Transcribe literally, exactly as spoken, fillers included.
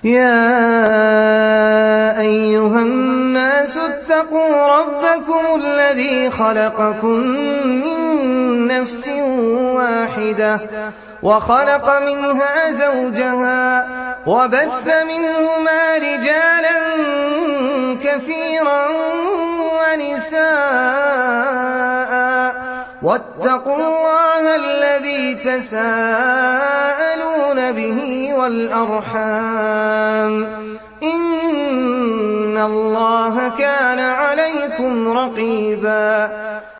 يا أيها الناس اتقوا ربكم الذي خلقكم من نفس واحدة وخلق منها زوجها وبث منهما رجالا كثيرا ونساء واتقوا الله الذي تساءلون به والأرحام إن الله كان عليكم رقيبا